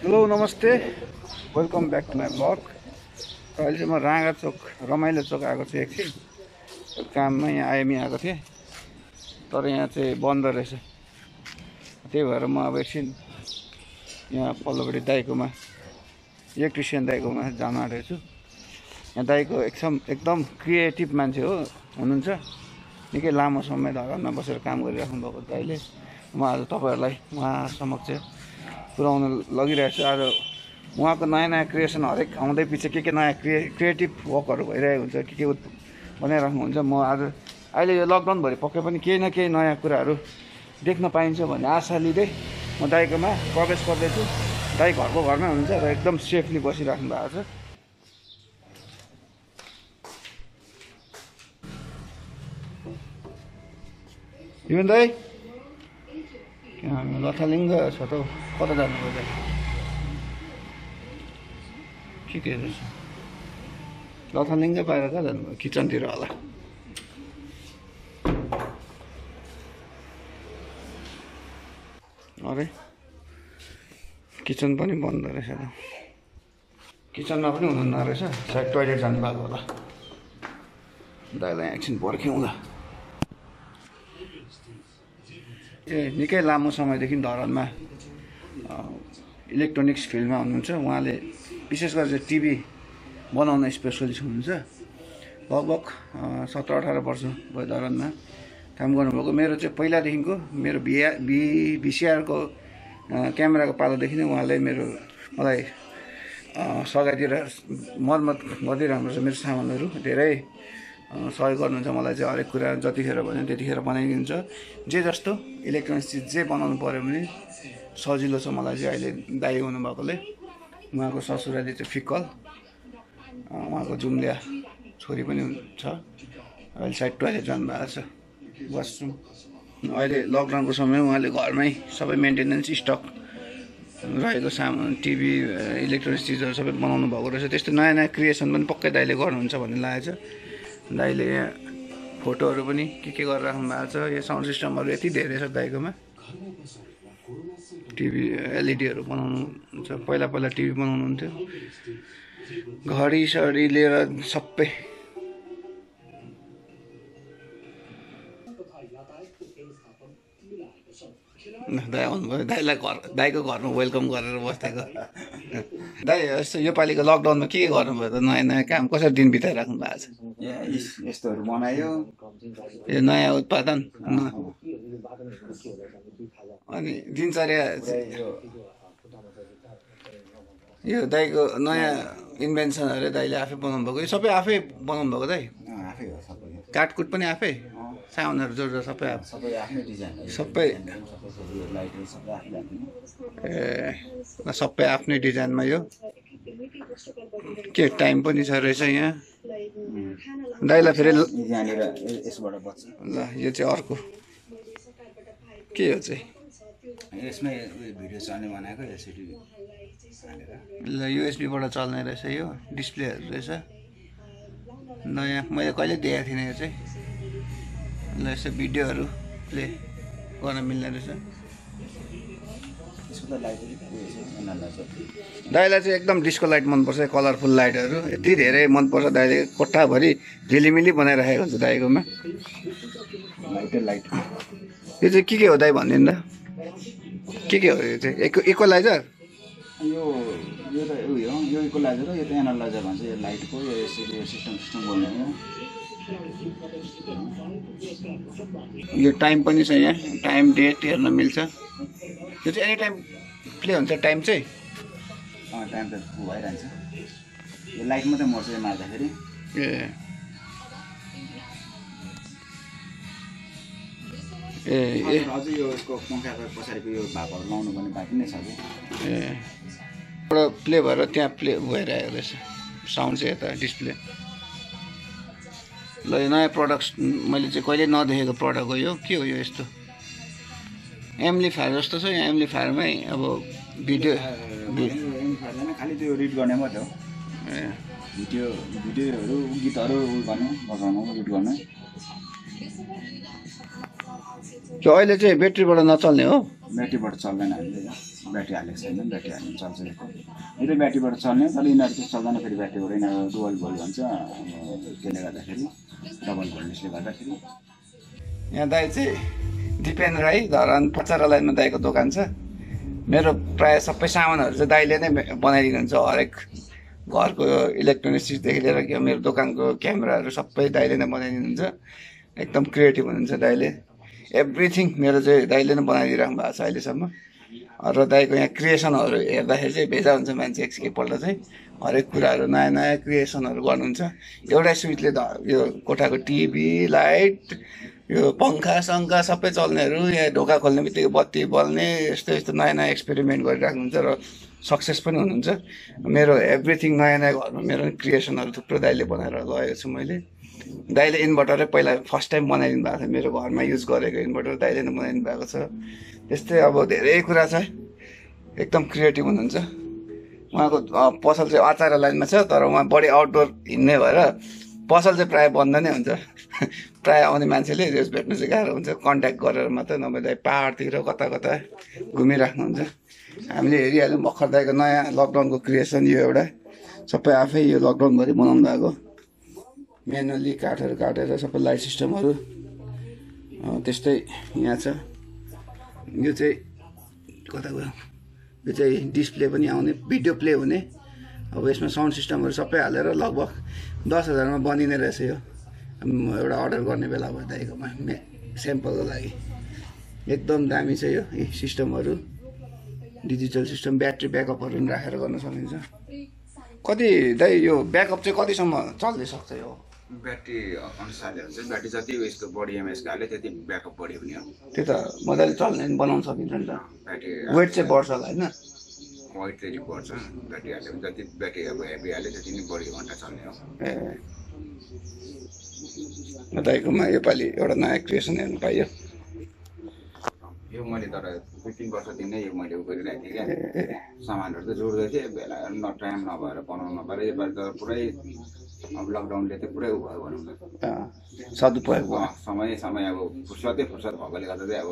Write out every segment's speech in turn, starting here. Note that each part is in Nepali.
हेलो नमस्ते welcome back to my blog. अहिले चाहिँ म राँगा चोक रमाइलो चोक आएको छु एकछिन काममा। यहाँ आइएमई आएको थिएँ तर यहाँ चाहिँ बन्द रहेछ। त्यही भएर म अब एकछिन यहाँ पल्लोपट्टि दाइकोमा इलेक्ट्रिसियन दाइकोमा जान आँटेको छु। यहाँ दाइको एकदम क्रिएटिभ मान्छे हो हुनुहुन्छ। निकै लामो समय धरानमा बसेर काम गरिराख्नु भएको दाइले म आज तपाईँहरूलाई उहाँ समक्ष पुऱ्याउन लगिरहेको छु। आज उहाँको नयाँ नयाँ क्रिएसन हरेक आउँदै पछि के नयाँ क्रिएटिभ वर्कहरू भइरहेको हुन्छ, के बनाइराख्नुहुन्छ। म आज अहिले यो लकडाउनभरि पक्कै पनि केही न केही नयाँ कुराहरू देख्न पाइन्छ भन्ने आशा लिँदै म दाइकोमा प्रवेश गर्दैछु। दाइ घरको घरमै हुनुहुन्छ र एकदम सेफली बसिराख्नु भएको छ। दिपेन दाइ लथालिङ्ग छ त कता जानुपर्छ के रहेछ? लथालिङ्ग पाएर कहाँ जानुभयो? किचनतिर होला। अरे किचन पनि बन्द रहेछ त। किचनमा पनि हुनुहुन्न रहेछ, सायद टोइलेट जानुभएको होला। दाइलाई एकछिन पर्ख्यौँला। निकै लामो समयदेखि धरानमा इलेक्ट्रोनिक्स फिल्डमा हुनुहुन्छ। उहाँले विशेष गरेर चाहिँ टिभी बनाउने स्पेसलिस्ट हुनुहुन्छ। लगभग 17-18 वर्ष भयो धरानमा काम गर्नुभएको। मेरो चाहिँ पहिलादेखिको मेरो भिसिआरको क्यामेराको पालोदेखि नै उहाँले मलाई सघाइतिर मर्मत गरिदिइरहनु छ। मेरो सामानहरू धेरै सहयोग गर्नुहुन्छ मलाई चाहिँ। हरेक कुरा जतिखेर भन्यो त्यतिखेर बनाइदिनुहुन्छ। जे जस्तो इलेक्ट्रोनिक्स चिज जे बनाउनु पऱ्यो भने सजिलो छ मलाई चाहिँ। अहिले दाइ हुनुभएकोले उहाँको ससुराली चाहिँ फिक्कल, उहाँको जुम्लिया छोरी पनि छ। अहिले सायद टोइलेट जानुभएको छ, वासरुम। अहिले लकडाउनको समय उहाँले घरमै सबै मेन्टेनेन्स स्टक रहेको सामान टिभी इलेक्ट्रोनिक्स चिजहरू सबै बनाउनु भएको रहेछ। त्यस्तो नयाँ नयाँ क्रिएसन पनि पक्कै दाइले गर्नुहुन्छ भन्ने लागेको छ। दाइले यहाँ फोटोहरू पनि के गरेर राख्नु भएको छ। यो साउन्ड सिस्टमहरू यति धेरै छ दाइकोमा। टिभी एलइडीहरू बनाउनुहुन्छ। पहिला टिभी बनाउनुहुन्थ्यो। घडी सडी लिएर सबै दाइ आउनुभयो। दाइको घरमा वेलकम गरेर बसेको। दाइ यस्तो योपालिको लकडाउनमा के गर्नुभयो त? नयाँ नयाँ काम कसरी दिन बिताइराख्नु भएको छ? यस्तोहरू बनायो। यो नयाँ उत्पादन अनि दिनचर्या यो दाइको नयाँ इन्भेन्सनहरू दाइले आफै बनाउनु भएको। यो सबै आफै बनाउनु भएको दाइ? आफै हो सबै। काटकुट पनि आफै, सामानहरू जोडेर सबै आफै? सबै आफ्नै डिजाइन, सबै सबै आफ्नै डिजाइनमा। यो के टाइम पनि छ रहेछ यहाँ दाइलाई फेरि यहाँनिर यसबाट बच्छ। ल यो चाहिँ अर्को के हो चाहिँ? यसमै भिडियो चल्ने बनाएको एलसिडी ल युएसबीबाट चल्ने रहेछ। यो डिस्प्लेहरू रहेछ नयाँ, मैले कहिले देखाएको थिइनँ यो चाहिँ। ल यसो भिडियोहरू प्ले गर्न मिल्ने रहेछ। दाइलाई चाहिँ एकदम डिस्को लाइट मनपर्छ, कलरफुल लाइटहरू यति धेरै मनपर्छ। दाइले कोठाभरि झिलिमिली बनाइराखेको हुन्छ दाइकोमा। लाइट यो चाहिँ के हो दाइ भनिदिनु त? के हो यो चाहिँ? इक्वलाइजर? यो त उयो हो, यो इक्वलाइजर हो, यो त एनालाइजर भन्छ। यो लाइटको यो यसरी सिस्टम बोल्ने हो। यो टाइम पनि छ यहाँ, टाइम डेट हेर्न मिल्छ। यो चाहिँ एनी टाइम प्ले हुन्छ टाइम चाहिँ? टाइम त भइरहन्छ। यो लाइट मात्रै मर्छ यो मार्दाखेरि। अझै यो यसको पङ्खाको पछाडिको यो भागहरू लाउनु पनि बाँकी नै छ कि। एउटा प्ले भएर त्यहाँ प्ले भइरहेको रहेछ साउन्ड चाहिँ यता डिस्प्ले। ल यो नयाँ प्रडक्ट मैले चाहिँ कहिले नदेखेको प्रडक्ट हो यो। के हो यो? यस्तो एम्प्लिफायर जस्तो छ। यहाँ एम्प्लिफायरमै अब एम्प्लिफायरलाई खालि त्यो रिड गर्ने मात्रै हो। भिडियोहरू गीतहरू गर्ने बजाउनु रिड गर्ने। त्यो अहिले चाहिँ ब्याट्रीबाट नचल्ने हो? ब्याट्रीबाट चल्दैन अहिले। ब्याट्री हालेको छैन, ब्याट्री हाल्नु चल्छ। यतै ब्याट्रीबाट चल्ने, तर यिनीहरू चाहिँ चल्दैन, फेरि ब्याट्रीबाट यिनीहरू डुअल भोल्ट भन्छ, त्यसले गर्दाखेरि डबल भोल्टेजले गर्दाखेरि। यहाँ दाइ चाहिँ दिपेन राई धरान पचारा लाइनमा दाइको दोकान छ। मेरो प्रायः सबै सामानहरू चाहिँ दाइले नै बनाइदिनुहुन्छ, हरेक घरको इलेक्ट्रोनिक्स चिजदेखि लिएर मेरो दोकानको क्यामेराहरू सबै दाइले नै बनाइदिनुहुन्छ। एकदम क्रिएटिभ हुनुहुन्छ दाइले, एभ्रिथिङ मेरो चाहिँ दाइले नै बनाइदिइराख्नु भएको छ अहिलेसम्म। र दाइको यहाँ क्रिएसनहरू हेर्दाखेरि चाहिँ भेजा हुन्छ मान्छे एकपल्ट चाहिँ, हरेक कुराहरू नयाँ नयाँ क्रिएसनहरू गर्नुहुन्छ। एउटै स्विचले यो कोठाको टिभी, लाइट, यो पङ्खा सङ्खा सबै चल्नेहरू, यहाँ ढोका खोल्ने बित्तिकै बत्ती बल्ने, यस्तो यस्तो नयाँ नयाँ एक्सपेरिमेन्ट गरिराख्नुहुन्छ र सक्सेस पनि हुनुहुन्छ। मेरो एभ्रिथिङ नयाँ नयाँ घरमा मेरो क्रिएसनहरू थुप्रो दाइले बनाएर लगेको छु मैले। दाइले इन्भर्टरै पहिला फर्स्ट टाइम बनाइदिनु भएको थियो, मेरो घरमा युज गरेको इन्भर्टर दाइले नै बनाइदिनु भएको छ। त्यस्तै अब धेरै कुरा छ, एकदम क्रिएटिभ हुनुहुन्छ। उहाँको पसल चाहिँ अचार लाइनमा छ, तर उहाँ बढी आउटडोर हिँड्ने भएर पसल चाहिँ प्रायः बन्द नै हुन्छ। प्रायः आउने मान्छेले रेस भेट्नु चाहिँ गाह्रो हुन्छ, कन्ट्याक्ट गरेर मात्रै, नभए दाइ पाहाडतिर कता कता घुमिराख्नुहुन्छ। हामीले हेरिहाल्यौँ भर्खर दाइको नयाँ लकडाउनको क्रिएसन यो एउटा, सबै आफै यो लकडाउनभरि बनाउनु भएको, म्यानुअली काठहरू काटेर सबै लाइट सिस्टमहरू। त्यस्तै यहाँ छ, यो चाहिँ कता गयो, यो चाहिँ डिस्प्ले पनि आउने, भिडियो प्ले हुने। अब यसमा साउन्ड सिस्टमहरू सबै हालेर लगभग 10,000मा बनिने रहेछ यो, एउटा अर्डर गर्ने बेला भयो दाइकोमा स्याम्पलको लागि। एकदम दामी छ यो सिस्टमहरू, डिजिटल सिस्टम, ब्याट्री ब्याकअपहरू पनि राखेर गर्न सकिन्छ। कति दाइ यो ब्याकअप चाहिँ कतिसम्म चल्दै सक्छ यो? ब्याट्री अनुसारले हुन्छ, ब्याट्री जति उयसको बढी एमएचको हाल्यो त्यति ब्याकअप बढी हुने हो। त्यो त मजाले चल्ने बनाउन सकिन्छ नि त। ब्याट्री वेट चाहिँ बढ्छ होला होइन? वेट चाहिँ बढ्छ, ब्याट्री हाल्यो भने जति ब्याट्री अब हेभी हाल्यो त्यति नै बढी घन्टा चल्ने हो। दाइकोमा योपालि एउटा नयाँ क्रिएसन हेर्नु पाइयो। यो मैले तर 2-3 वर्षदेखि नै यो मैले गरिरहेको थिएँ क्या, सामानहरू त जोड्दै थिएँ, बेला टाइम नभएर बनाउनु नपाएर योपालि त पुरै अब लकडाउनले चाहिँ पुरै भयो भनौँ न, सदुपयोग भयो। समय अब फुर्सद भएकोले गर्दा चाहिँ अब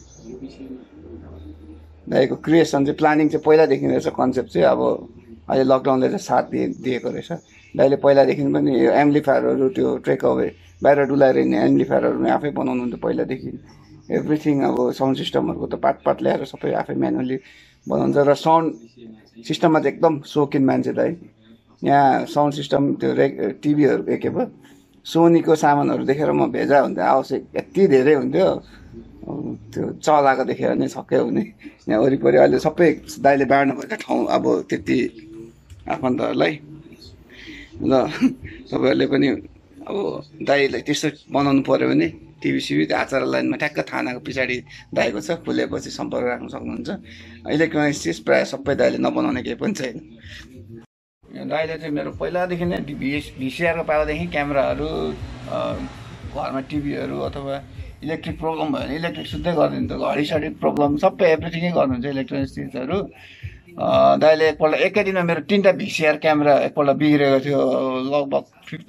दाइको क्रिएसन चाहिँ प्लानिङ चाहिँ पहिलादेखि रहेछ, कन्सेप्ट चाहिँ अब अहिले लकडाउनले चाहिँ साथ दिएको रहेछ। दाइले पहिलादेखि पनि यो एम्प्लिफायरहरू, त्यो टेक अवे बाहिर डुलाएर हिँड्ने एम्प्लिफायरहरू आफै बनाउनुहुन्थ्यो पहिलादेखि। एभ्रिथिङ अब साउन्ड सिस्टमहरूको त पार्ट ल्याएर सबै आफै म्यानुअली बनाउँछ। र साउन्ड सिस्टममा चाहिँ एकदम सोकिन मान्छे दाइ। यहाँ साउन्ड सिस्टम त्यो टिभीहरू के भयो सोनीको सामानहरू देखेर म भेजा हुन्थ्यो, आवश्यक यति धेरै हुन्थ्यो, त्यो चलाएको देखेर नै छक्कै हुने। यहाँ वरिपरि अहिले सबै दाइले बाँड्नु भएको ठाउँ अब त्यति आफन्तहरूलाई, र तपाईँहरूले पनि अब दाइलाई त्यस्तो बनाउनु पऱ्यो भने टिभी आचार लाइनमा ठ्याक्क थानाको पछाडि दाइको छ, खुलेपछि सम्पर्क राख्न सक्नुहुन्छ। इलेक्ट्रोनिक्स चिज प्रायः सबै दाइले नबनाउने केही पनि छैन। दाइले चाहिँ मेरो पहिलादेखि नै भिसिआरको पालादेखि क्यामेराहरू, घरमा टिभीहरू अथवा इलेक्ट्रिक प्रब्लम भयो भने इलेक्ट्रिक सुत्दै गरिदिन्छ, घडी प्रब्लम सबै एभ्रिथिङै गर्नुहुन्छ इलेक्ट्रोनिक्स चिजहरू। दाइले एकपल्ट एकै दिनमा मेरो 3टा भिसिआर क्यामेरा एकपल्ट बिग्रेको थियो, लगभग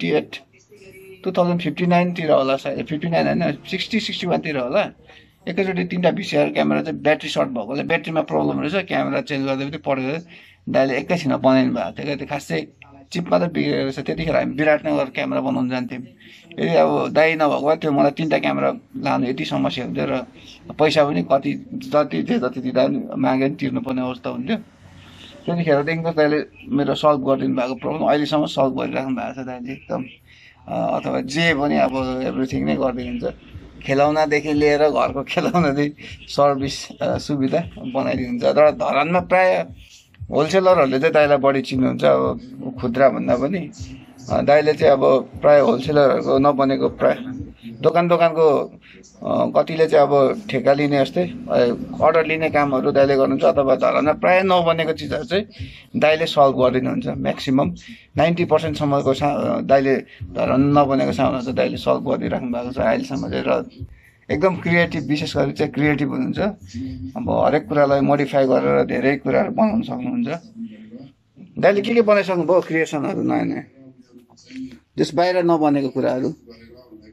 2059तिर होला, सायद 59 होइन 60-61तिर होला। एकैचोटि 3टा भिसिआर क्यामेरा चाहिँ ब्याट्री सर्ट भएकोले ब्याट्रीमा प्रब्लम रहेछ, क्यामेरा चेन्ज गर्दै पनि पड्यो। दाइले एकैछिनमा बनाइदिनु भएको थियो क्या, त्यो खासै चिप मात्रै बिग्रेको रहेछ। त्यतिखेर हामी विराटनगर क्यामेरा बनाउनु जान्थ्यौँ। यदि अब दाइ नभएको भए त्यो मलाई 3टा क्यामेरा लानु यति समस्या हुन्थ्यो, र पैसा पनि जति दिँदा पनि मागेर तिर्नुपर्ने अवस्था हुन्थ्यो। त्यतिखेरदेखिको दाइले मेरो सल्भ गरिदिनु भएको प्रब्लम अहिलेसम्म सल्भ गरिराख्नु भएको छ दाइले एकदम। अथवा जे पनि अब एभ्रिथिङ नै गरिदिनुहुन्छ, खेलौनादेखि लिएर घरको खेलौनादेखि सर्भिस सुविधा बनाइदिनुहुन्छ। र धरानमा प्रायः होलसेलरहरूले चाहिँ दाइलाई बढी चिन्नुहुन्छ, अब खुद्रा भन्दा पनि दाइले चाहिँ अब प्रायः होलसेलरहरूको नबनेको प्रायः दोकानको कतिले चाहिँ अब ठेका लिने जस्तै अर्डर लिने कामहरू दाइले गर्नुहुन्छ, अथवा धरानमा प्रायः नबनेको चिजहरू चाहिँ दाइले सल्भ गरिदिनुहुन्छ। म्याक्सिमम् 90%सम्मको दाइले धरान नबनेको सामानहरू चाहिँ दाइले सल्भ गरिदिइराख्नु भएको छ अहिलेसम्म चाहिँ। र एकदम क्रिएटिभ, विशेष गरी चाहिँ क्रिएटिभ हुनुहुन्छ। अब हरेक कुरालाई मोडिफाई गरेर धेरै कुराहरू बनाउन सक्नुहुन्छ। दाइले के बनाइसक्नु भयो क्रिएसनहरू नयाँ नयाँ, जस बाहिर नबनेको कुराहरू? मैले त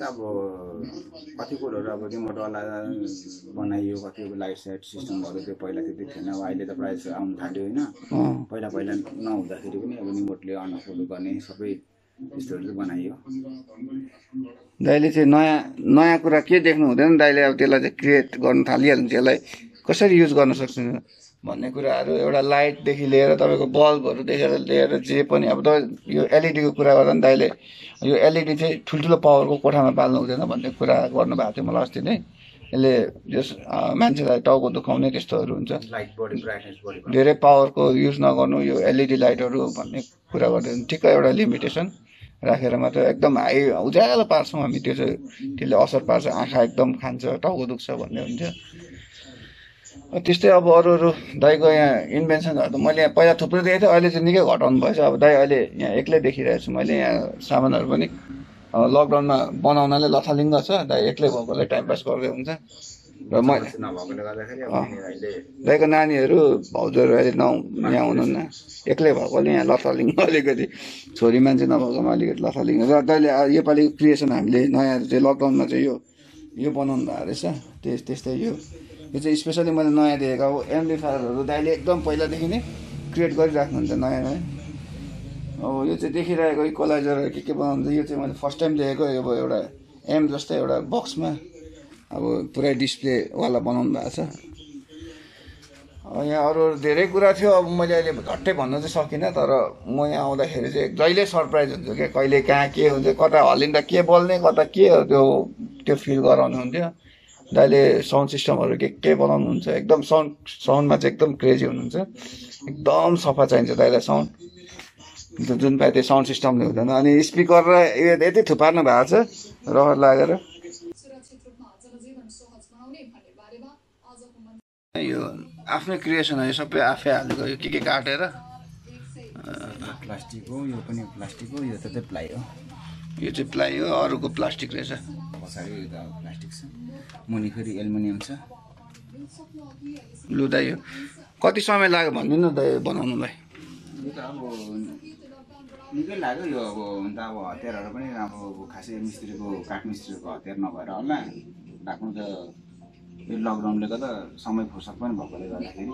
त अब कति कुरोहरू अब रिमोटवाला बनाइयो, कति लाइट साइट सिस्टमहरू त्यो पहिला त्यति थिएन। अब अहिले त प्रायः जस्तो आउनु थाल्यो होइन। पहिला नहुँदाखेरि पनि अब रिमोटले अन अफ गर्ने सबै त्यस्तोहरू चाहिँ बनाइयो। दाइले चाहिँ नयाँ कुरा के देख्नु हुँदैन, दाइले अब त्यसलाई चाहिँ क्रिएट गर्नु थालिहाल्नु, त्यसलाई कसरी युज गर्न सक्छ भन्ने कुराहरू, एउटा लाइटदेखि लिएर तपाईँको बल्बहरूदेखि लिएर जे पनि। अब त यो एलइडीको कुरा गर्दा नि दाइले यो एलइडी चाहिँ ठुल्ठुलो पावरको कोठामा पाल्नु हुँदैन भन्ने कुरा गर्नुभएको थियो मलाई अस्ति नै। यसले जस मान्छेलाई टाउको दुखाउने त्यस्तोहरू हुन्छ, धेरै पावरको युज नगर्नु, यो एलइडी लाइटहरू भन्ने कुरा गर्दा ठिक्क एउटा लिमिटेसन राखेर मात्र एकदम हाई उज्यालो पार्छौँ हामी, त्यो चाहिँ त्यसले असर पार्छ, आँखा एकदम खान्छ, टाउको दुख्छ भन्ने हुन्थ्यो। त्यस्तै अब अरू दाइको यहाँ इन्भेन्सनहरू त मैले यहाँ पहिला थुप्रै देखेको थिएँ, अहिले चाहिँ निकै घटाउनु भएछ। अब दाइ अहिले यहाँ एक्लै देखिरहेको छु मैले, यहाँ सामानहरू पनि लकडाउनमा बनाउनाले लथालिङ्ग छ, दाइ एक्लै भएकोलाई टाइम पास गर्दै हुन्छ। र मैले दाइको नानीहरू भाउजूहरू अहिले यहाँ हुनुहुन्न, एक्लै भएकोले यहाँ लथालिङ्ग अलिकति, छोरी मान्छे नभएकोमा अलिकति लथालिङ्ग। र दाइले योपालिको क्रिएसन हामीले नयाँ चाहिँ लकडाउनमा चाहिँ यो बनाउनु भएको रहेछ। त्यस्तै यो चाहिँ स्पेसली मैले नयाँ देखेको। अब एम्प्लिफायरहरू दाइले एकदम पहिलादेखि नै क्रिएट गरिराख्नुहुन्छ नयाँ। अब यो चाहिँ देखिरहेको इक्वलाइजर के बनाउनुहुन्छ, यो चाहिँ मैले फर्स्ट टाइम देखेको। अब एउटा एम जस्तै एउटा बक्समा अब पुरै डिस्प्लेवाला बनाउनु भएको छ। यहाँ अरू धेरै कुरा थियो, अब मैले अहिले झट्टै भन्न चाहिँ सकिनँ, तर म यहाँ आउँदाखेरि चाहिँ जहिले सरप्राइज हुन्छु क्या, कहिले कहाँ के हुन्छ, कता हल्लिँदा के बोल्ने, कता के त्यो फिल गराउनुहुन्थ्यो। दाइले साउन्ड सिस्टमहरू के बनाउनुहुन्छ, एकदम साउन्डमा चाहिँ एकदम क्रेजी हुनुहुन्छ, एकदम सफा चाहिन्छ दाइलाई साउन्ड, जुन पाए त्यो साउन्ड सिस्टमले हुँदैन। अनि स्पिकर र यति थुपार्नु भएको छ रहर लागेर। यो आफ्नै क्रिएसन हो, यो सबै आफै हालेको, यो के काटेर प्लास्टिक हो, यो पनि प्लास्टिक हो, यो चाहिँ प्लाई हो, यो चाहिँ प्लाई हो, अरूको प्लास्टिक रहेछ। पछाडि यो त प्लास्टिक छ, मुनि फेरि एल्युमिनियम छ। लु दाइ यो कति समय लाग्यो भन्दिनु दाइ बनाउनुलाई? यो त अब निकै लाग्यो। यो अब हुन त अब हतियारहरू पनि अब खासै मिस्त्रीको काठ मिस्त्रीको हतियार नभएर होला राख्नु त, यो लकडाउनले गर्दा समय फुर्सद पनि भएकोले गर्दाखेरि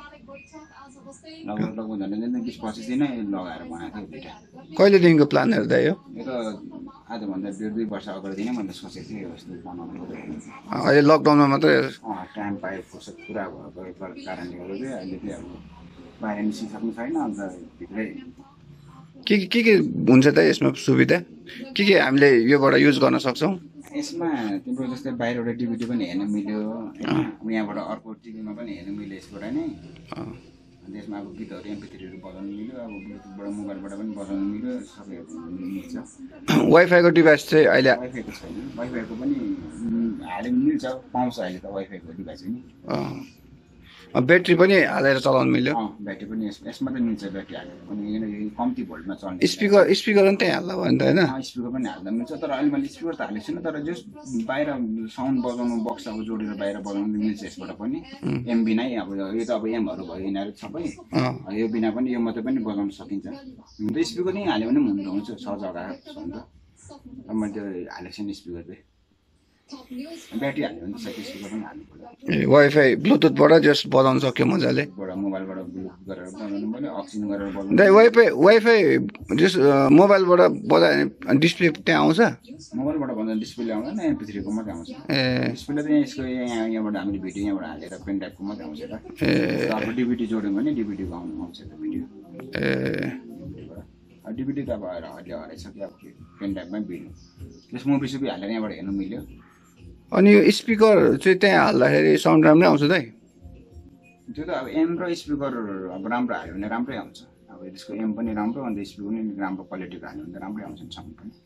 लगभग झन् 20-25 दिनै लगाएर बनाएको थियो दुइटा। कहिलेदेखिको प्लानहरू दाइ यो? यो त आजभन्दा 1.5-2 वर्ष अगाडिदेखि नै मैले सोचेको थिएँ यस्तो बनाउनु। अहिले लकडाउनमा मात्रै टाइम पाए फुर्सद पुरा भएको कारणले गर्दा चाहिँ अहिले चाहिँ अब बाहिर निस्किसक्नु छैन। अन्त भित्रै के हुन्छ त यसमा सुविधा, के हामीले योबाट युज गर्न सक्छौँ? यसमा तिम्रो जस्तै बाहिरबाट डिभिडी पनि हेर्न मिल्यो, यहाँबाट अर्को टिभीमा पनि हेर्न मिल्यो यसबाट नै। अन्त यसमा अब गीतहरू MP3हरू बजाउनु मिल्यो, अब ब्लुटुथबाट मोबाइलबाट पनि बजाउनु मिल्यो, सबैहरू मिल्छ। वाइफाईको डिभाइस चाहिँ अहिले वाइफाईको छैन, वाइफाईको पनि हालेर मिल्छ, पाउँछ अहिले त वाइफाईको डिभाइस पनि। ब्याट्री पनि हालेर चलाउनु मिल्यो? ब्याट्री पनि यसमा त मिल्छ, ब्याट्री हालेर पनि कम्ती भोल्टमा चल्ने। स्पिकर पनि त्यही हाल्दा भयो नि त होइन? स्पिकर पनि हाल्दा मिल्छ, तर अहिले मैले स्पिकर त हालेको छैन, तर जस बाहिर साउन्ड बजाउनु बक्स अब जोडेर बाहिर बजाउनु मिल्छ यसबाट पनि। एम बिना अब यो त अब एमहरू भयो यिनीहरू सबै, यो बिना पनि यो मात्रै पनि बजाउन सकिन्छ। अन्त स्पिकर नै हाल्यो भने पनि हुन्छ, 6 जग्गा छ नि त। मैले त्यो हालेको छैन स्पिकर चाहिँ, ब्याट्री हाल्यो भने चाहिँ स्पिकर पनि हाल्नु पर्यो। वाइफाई ब्लुटुथबाट जस्ट बजाउन सक्यो मजाले, मोबाइलबाट ब्लुटुथ गरेर बजाउनु पर्यो, अक्सिजन गरेर बजाउनु। दाइ वाइफाई जस्ट मोबाइलबाट बजायो भने डिस्प्ले त्यहाँ आउँछ? मोबाइलबाट भन्दा डिस्प्ले आउँदैन, MP3 को मात्रै आउँछ। डिस्प्ले त यसको यहाँबाट हामीले भिडियो यहाँबाट हालेर पेन ड्राइभको मात्रै आउँछ त। अब डिभिडी जोड्यौँ भने डिभिडीको आउँछ त भिडियो। डिभिडी त अब अहिले हराइसक्यो, अब पेन ड्राइभमै भिडियो त्यस मुभी सुभी हालेर यहाँबाट हेर्नु मिल्यो। अनि यो स्पिकर चाहिँ त्यहाँ हाल्दाखेरि साउन्ड राम्रै आउँछ दाइ? त्यो त अब एम र स्पिकर अब राम्रो हाल्यो भने राम्रै आउँछ। अब त्यसको एम पनि राम्रो, अन्त स्पिकर पनि राम्रो क्वालिटीको हाल्यो भने राम्रै आउँछ नि साउन्ड पनि।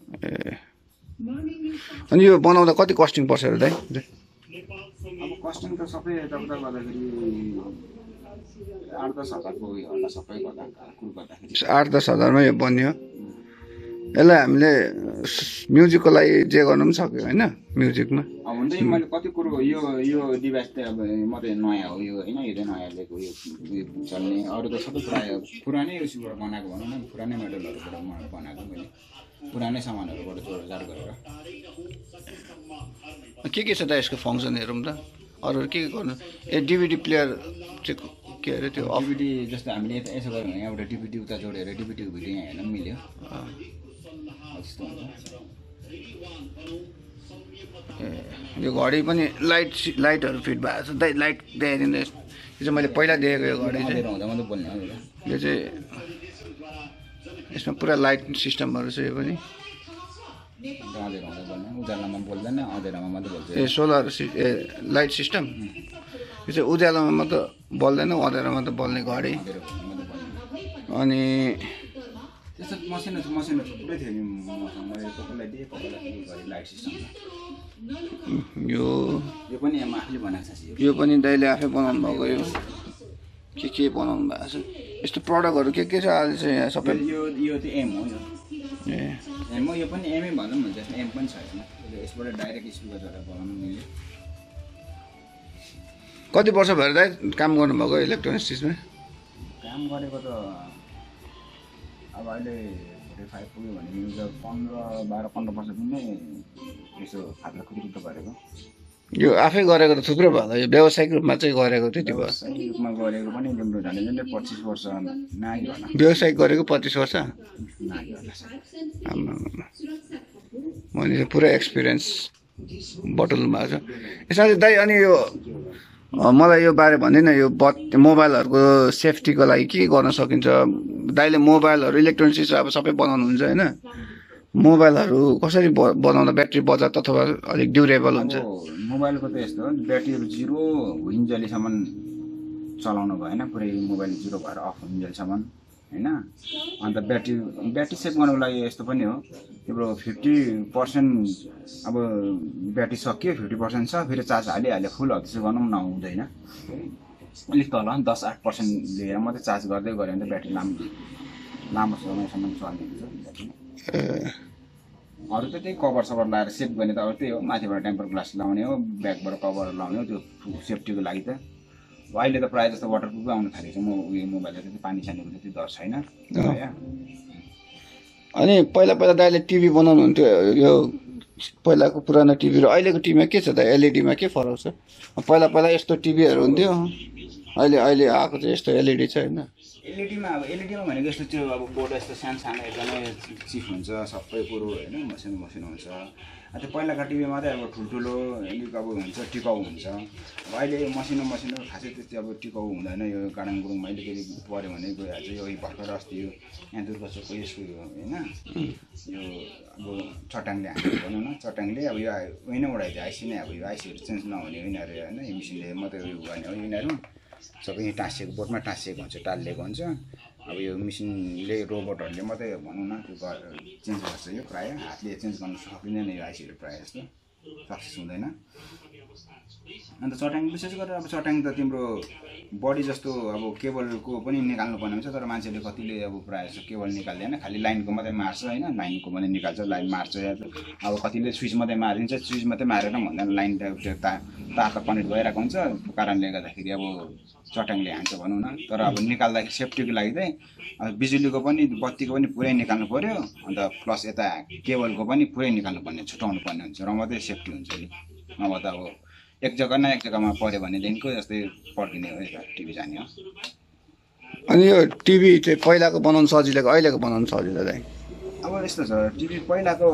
अनि यो बनाउँदा कति कस्टिङ पर्छ र दाइ? अब कस्टिङ त सबै यताउता गर्दाखेरि 8-10 हजारको उयो होला, सबै गर्दा कुल गर्दाखेरि 8-10 हजारमा यो बन्यो। यसलाई हामीले म्युजिकको लागि जे गर्नु पनि सक्यो होइन म्युजिकमा अब हुन्छ नि मैले कति कुरो यो डिभाइस चाहिँ अब मात्रै नयाँ हो यो होइन यो चाहिँ नयाँ ल्याएको यो चल्ने अरू त सबै प्रायः पुरानै उयोबाट बनाएको भनौँ न पुरानै मोडलहरूबाट बनाएको मैले पुरानै सामानहरूबाट जोडजाड गरेर के छ त यसको फङ्सनहरू पनि त अरू के गर्नु डिभिडी प्लेयर चाहिँ के अरे त्यो डिभिडी जस्तो हामीले यसो गऱ्यौँ भने एउटा डिभिडी उता जोडेर डिभिडीको भिडियो यहाँ हेर्न पनि मिल्यो त्यस्तो हुन्छ यो घडी पनि लाइटहरू फिट भएको छ दाइ लाइट देखाइदिनु यो चाहिँ मैले पहिला देखेको यो घडी चाहिँ यो चाहिँ यसमा पुरा लाइट सिस्टमहरू छ यो पनि उज्यालोमा बोल्दैन अँधेरोमा मात्रै बोल्छ ए सोलर लाइट सिस्टम यो चाहिँ उज्यालोमा मात्र बोल्दैन अँधेरोमा त बोल्ने घडी अनि त्यस्तो मसिनो थुप्रै थियो नि मैले कसैलाई दिएँ कसैलाई लाइट सिस्टम यो पनि आफूले बनाएको छ यो पनि दाइले आफै बनाउनु भएको यो के बनाउनु भएको छ यस्तो प्रडक्टहरू के छ अहिले चाहिँ यहाँ सबै यो चाहिँ एम हो एम हो यो पनि एमै भनौँ न जस्तो एम पनि छैन यसबाट डाइरेक्ट स्पिकर गरेर बनाउनु मिल्यो कति वर्ष भएर दाइ काम गर्नुभएको इलेक्ट्रोनिक्स चिजमा काम गरेको त अब अहिले 45 पुग्यो भने त 15 वर्ष नै यसो फाट्ला खुट्टु त गरेको यो आफै गरेको त थुप्रो भयो यो व्यावसायिक रूपमा चाहिँ गरेको त्यति भयो व्यावसायिक रूपमा गरेको पनि तिम्रो झन्डै 25 वर्ष नाग्यो होला व्यावसायिक गरेको 25 वर्ष नाग्यो होला मैले पुरा एक्सपिरियन्स बटुल्नु भएको छ यसमा दाइ अनि यो मलाई यो बारे भन्दैन यो मोबाइलहरूको सेफ्टीको लागि के गर्न सकिन्छ दाइले मोबाइलहरू इलेक्ट्रोनिक्स अब सबै बनाउनुहुन्छ होइन मोबाइलहरू कसरी बनाउँदा ब्याट्री बचत अथवा अलिक ड्युरेबल हुन्छ मोबाइलको त यस्तो हो ब्याट्रीहरू जिरो हुन्जेलसम्म चलाउनु भएन पुरै मोबाइल जिरो भएर अफ हुन्जेलसम्म हैन अन्त ब्याट्री सेभ गर्नको लागि यस्तो पनि हो तिम्रो 50% अब ब्याट्री सकियो 50% छ फेरि चार्ज हालिहाल्यो फुल हो त्यसो गर्नु पनि नहुँदैन अलिक तल 10-8% लिएर मात्रै चार्ज गर्दै गऱ्यो भने त ब्याट्री लामो समयसम्म चल्ने हुन्छ अरू त त्यही कभर सभर लगाएर सेभ गर्ने त अब त्यही हो माथिबाट टेम्पर ग्लास लाउने हो ब्याकबाट कभर लाउने हो त्यो सेफ्टीको लागि त अहिले त प्रायः जस्तो वाटरप्रुफै आउन थालेको छ उयो मोबाइलले त्यति पानी छानेको त्यति डर छैन अनि पहिला दाइले टिभी बनाउनु हुन्थ्यो यो पहिलाको पुरानो टिभी र अहिलेको टिभीमा के छ त एलइडीमा के फरक छ पहिला यस्तो टिभीहरू हुन्थ्यो अहिले आएको चाहिँ यस्तो एलइडी छ होइन एलइडीमा भनेको यस्तो त्यो अब बोर्ड यस्तो सानो एकदमै चिप हुन्छ सबै कुरो होइन मसिनो हुन्छ त्यो पहिलाको टिभीमा चाहिँ अब ठुल्ठुलो अलिक अब हुन्छ टिकाउ हुन्छ अब अहिले मसिनो खासै त्यति अब टिकाउ हुँदैन यो गाडाङ गुडुङमा अलिकति पऱ्यो भने गइहाल्छ यो भर्खर अस्ति यो यहाँ दुर्गाचोकको यसको होइन यो अब चट्याङले हानेको भनौँ न चट्याङले अब यो उयो उडाइदियो आइसी नै अब यो आइसीहरू चेन्ज नहुने यिनीहरू होइन यो मिसिनले मात्रै उयो गर्ने हो यिनीहरू सबै टाँसिएको बोटमा टाँसिएको हुन्छ टालिएको हुन्छ अब यो मिसिनले रोबोटहरूले मात्रै भनौँ न त्यो चेन्ज गर्छ यो प्रायः हातले चेन्ज गर्न सकिँदैन यो आइसीहरू प्रायः जस्तो सक्सेस हुँदैन अन्त चट्याङ विशेष गरेर अब चट्याङ त तिम्रो बडी जस्तो अब केबलको पनि निकाल्नु पर्ने हुन्छ तर मान्छेले कतिले अब प्रायः जस्तो केबल निकाल्दैन खालि लाइनको मात्रै मार्छ होइन लाइनको मात्रै निकाल्छ लाइन मार्छ अब कतिले स्विच मात्रै मारिदिन्छ स्विच मात्रै मारेर भन्दा लाइन त तार त कनेक्ट भइरहेको हुन्छ त्यो कारणले गर्दाखेरि अब चट्याङले हान्छ भनौँ न तर अब निकाल्दाखेरि सेफ्टीको लागि चाहिँ अब बिजुलीको पनि बत्तीको पनि पुरै निकाल्नु पर्यो अन्त प्लस यता केबलको पनि पुरै निकाल्नु पर्ने छुटाउनु पर्ने हुन्छ र मात्रै सेफ्टी हुन्छ नि नभए त अब एक जग्गा न एक जग्गामा पऱ्यो भनेदेखिको जस्तै पड्किने हो यता टिभी जाने हो अनि यो टिभी चाहिँ पहिलाको बनाउनु सजिलो अहिलेको बनाउनु सजिलो दाइ अब यस्तो छ टिभी पहिलाको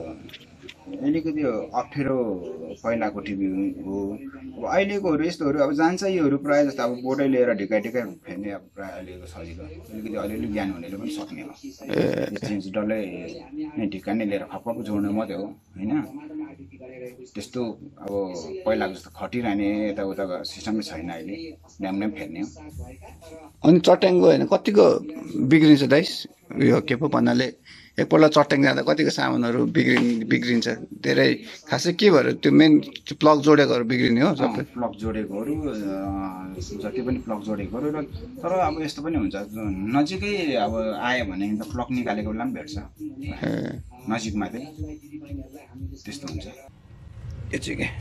अलिकति अप्ठ्यारो पहिलाको टिभी हो अब अहिलेकोहरू यस्तोहरू अब जान्छ योहरू प्रायः जस्तो अब बोर्डै लिएर ढिकाइ फेर्ने अब प्रायः अहिलेको सजिलो अलिकति अलिअलि ज्ञान हुनेले पनि सक्ने हो चेन्ज डल्लै ढिक्का नै लिएर खप्पको जोड्नु मात्रै हो होइन त्यस्तो अब पहिलाको जस्तो खटिरहने यताउता सिस्टमै छैन अहिले ड्याम फेर्ने हो अनि चट्याङको होइन कतिको बिग्रिन्छ दाइस उयो के पो भन्नाले एकपल्ट चट्याङ जाँदा कतिको सामानहरू बिग्रिन्छ धेरै खासै के भएर त्यो मेन प्लग जोडेकोहरू बिग्रिने हो सबै प्लग जोडेकोहरू जति पनि प्लग जोडेकोहरू र तर अब यस्तो पनि हुन्छ नजिकै अब आयो भने त प्लग निकालेको बेला पनि भेट्छ नजिकमा चाहिँ त्यस्तो हुन्छ। यो चाहिँ के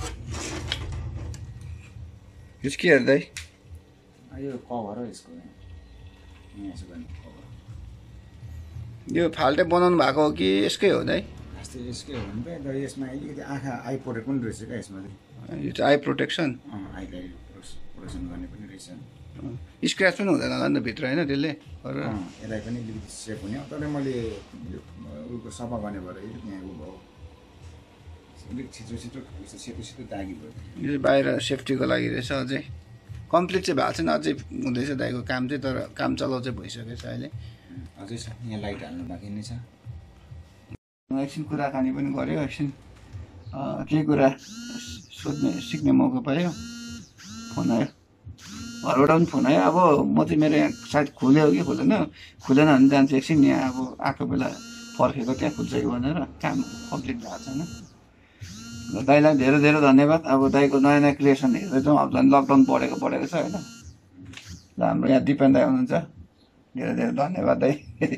यो चाहिँ के हेर्दै यो कभर हो यसको, यहाँ यसो गर्ने कभर। यो फाल्टे बनाउनु भएको हो कि यसकै हो दाइ? जस्तै यसकै हो नि त, तर यसमा अलिकति आँखा आई प्रोटेक्ट पनि रहेछ क्या यसमा चाहिँ। यो चाहिँ आई प्रोटेक्सन, आईलाई प्रोटेक्सन गर्ने पनि रहेछ। स्क्र्याच पनि हुँदैन होला नि त भित्र होइन त्यसले? यसलाई पनि अलिकति सेफ हुने हो, तर मैले उयो सफा गर्ने भएर यहाँ उ भयो अलिक छिटो छिटो सेतो सेतो दागी भयो। यो चाहिँ बाहिर सेफ्टीको लागि रहेछ। अझै कम्प्लिट चाहिँ भएको छैन, अझै हुँदैछ दाइको काम चाहिँ, तर काम चलाउ चाहिँ भइसकेको छ अहिले। अझै छ, यहाँ लाइट हाल्नु बाँकी नै छ। एकछिन कुराकानी पनि गऱ्यो, एकछिन केही कुरा सोध्ने सिक्ने मौका पायो। फोन आयो, घरबाट पनि फोन आयो। अब म चाहिँ मेरो यहाँ सायद खुल्यो कि खुलेन, खुलेन भने जान्छु एकछिन, यहाँ अब आएको बेला फर्केको त्यहाँ खुल्छ कि भनेर, काम कम्प्लिट भएको छैन। र दाइलाई धेरै धेरै धन्यवाद। अब दाइको नयाँ नयाँ क्रिएसन हेर्दै जाउँ। अब झन् लकडाउन बढेको छ होइन। र हाम्रो यहाँ दिपेन दाइ हुनुहुन्छ, धेरै धेरै धन्यवाद दाइ।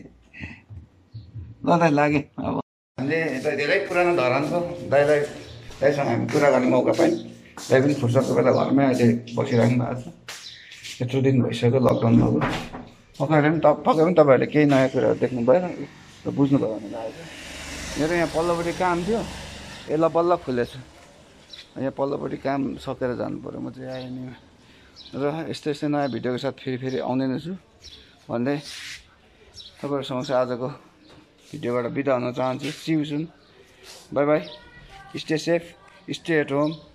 ल दाइ लाग्यो। अब हामीले यता धेरै पुरानो धरानको दाइसँग हामी कुरा गर्ने मौका पायौँ। दाइ पनि फुर्सदको बेला घरमै अहिले बसिराख्नु भएको छ। यत्रो दिन भइसक्यो लकडाउन भएको। पक्कै पनि तपाईँहरूले केही नयाँ कुराहरू देख्नुभयो र बुझ्नुभयो भने लागेको। मेरो यहाँ पल्लोपट्टि काम थियो, यसलाई बल्ल खुलेछ। यहाँ पल्लोपट्टि काम सकेर जानु पऱ्यो, म चाहिँ आएँ नि। र यस्तै यस्तै नयाँ भिडियोको साथ फेरि आउँदै नै छु भन्दै तपाईँहरू समक्ष आजको भिडियोबाट बिदा हुन चाहन्छु। See you soon, bye bye, stay safe, stay at home.